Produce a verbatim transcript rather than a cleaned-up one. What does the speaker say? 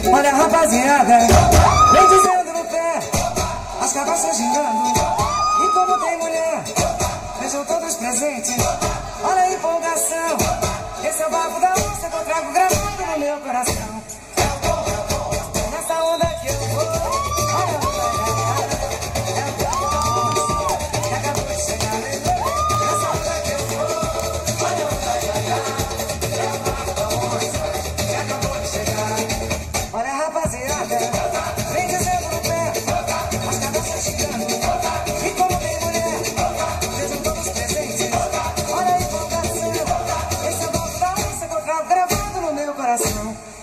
Olha rapaziada, vem dizendo no pé, as cabaças gingando. E como tem mulher, vejam todos presentes. Olha a empolgação, esse é o bafo da onça que eu trago gravado no meu coração. Nessa onda que eu vou, olha o é o bafo da onça que acabou de chegar. Nessa onda que eu vou, olha o é o bafo da onça que acabou de chegar. Olha rapaziada, vem dizendo no pé, as cabeças chegando. E como tem mulher, vejam todos presentes. Olha a empolgação, esse é o bafo da onça que eu trago gravado no meu coração.